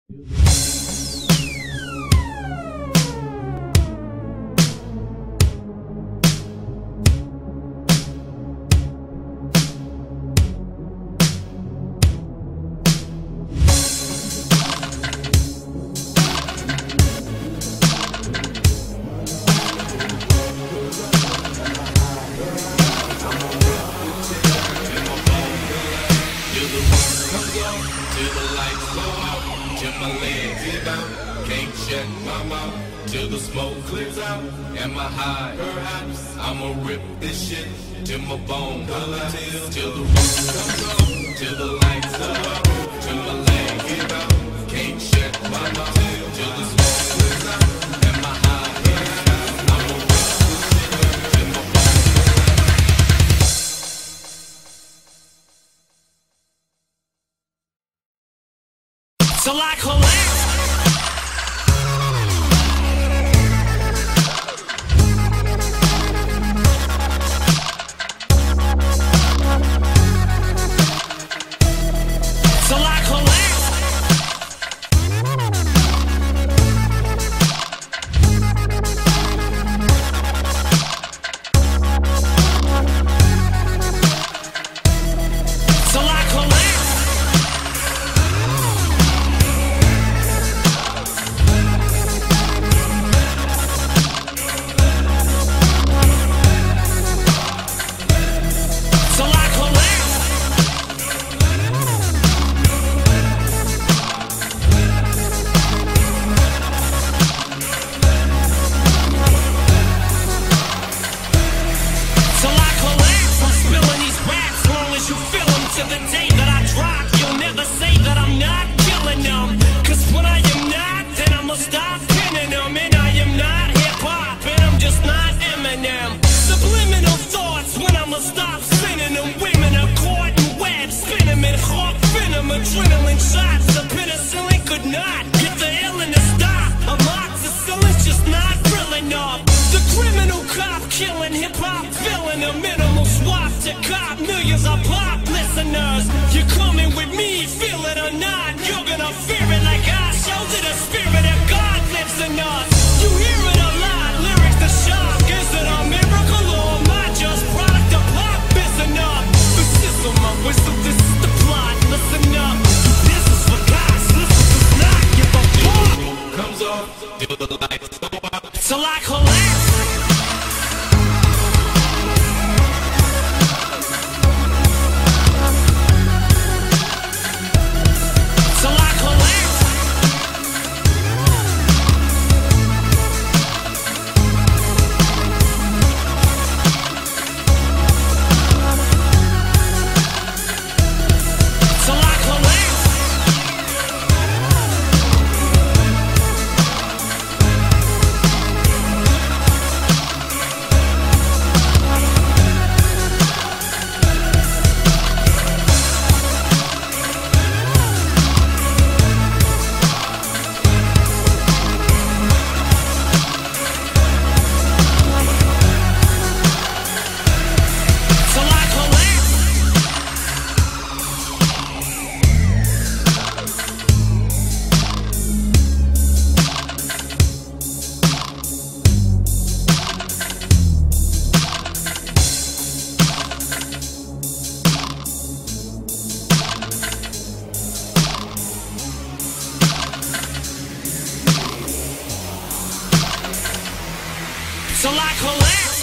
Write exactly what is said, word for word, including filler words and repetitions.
Till the smoke clears out, am I high? Perhaps I'ma rip this shit till my bone till, till the roof comes on, till the lights go out, till my leg give out. Can't shut my mouth till the smoke clears out, am I high? Perhaps I'ma rip this shit till my bone. So I collapse. Adrenaline shots, the penicillin could not get the illness to stop. Amoxicillin's just not real enough. The criminal cop killing hip-hop, filling a minimal swap to cop millions of pop listeners. You're coming with me, feel it or not, you're gonna fear it like I showed you. The spirit of God lives in us. You hear it a lot, lyrics to shock. Is it a miracle or am I just product of pop? Is enough. This is my whistle, this is the plot. Listen up, this is for guys. Listen, does not give a fuck. Comes off, till the lights go out, till I collapse. Till I collapse.